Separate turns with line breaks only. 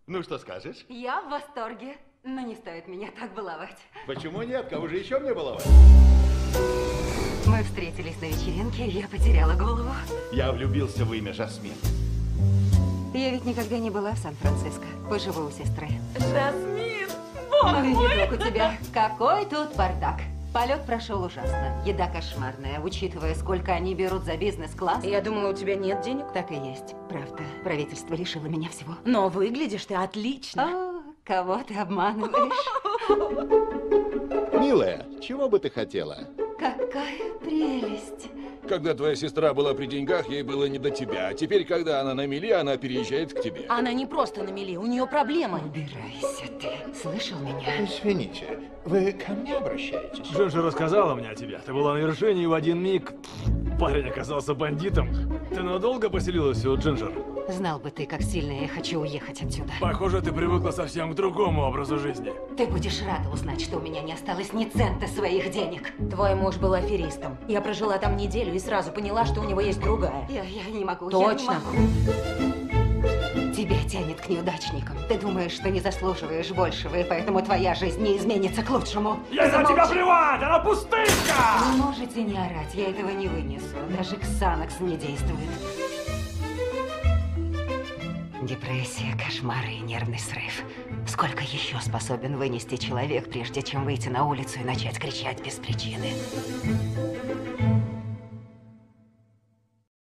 Ну, что скажешь?
Я в восторге, но не стоит меня так баловать.
Почему нет? Кого же еще мне баловать?
Мы встретились на вечеринке, и я потеряла голову.
Я влюбился в имя Жасмин.
Я ведь никогда не была в Сан-Франциско. Поживу у сестры.
Жасмин!
Ну и видок у тебя. Какой тут бардак. Полет прошел ужасно. Еда кошмарная, учитывая, сколько они берут за бизнес-класс.
Я думала, у тебя нет денег.
Так и есть, правда. Правительство лишило меня всего.
Но выглядишь ты отлично.
О, кого ты обманываешь?
Милая, чего бы ты хотела?
Какая прелесть.
Когда твоя сестра была при деньгах, ей было не до тебя. А теперь, когда она на мели, она переезжает к тебе.
Она не просто на мели, у нее проблемы.
Убирайся ты. Слышал меня?
Извините, вы ко мне обращаетесь?
Джинджер рассказала мне о тебе. Ты была на вершине, и в один миг парень оказался бандитом. Ты надолго поселилась у Джинджер?
Знал бы ты, как сильно я хочу уехать отсюда.
Похоже, ты привыкла совсем к другому образу жизни.
Ты будешь рада узнать, что у меня не осталось ни цента своих денег.
Твой муж был аферистом. Я прожила там неделю и сразу поняла, что у него есть другая.
Я не могу,
Точно.
я не могу. Тебя тянет к неудачникам. Ты думаешь, что не заслуживаешь большего, и поэтому твоя жизнь не изменится к лучшему.
Я на тебя плевать! Она пустышка!
Вы можете не орать, я этого не вынесу. Даже Ксанакс не действует. Депрессия, кошмары и нервный срыв. Сколько еще способен вынести человек, прежде чем выйти на улицу и начать кричать без причины?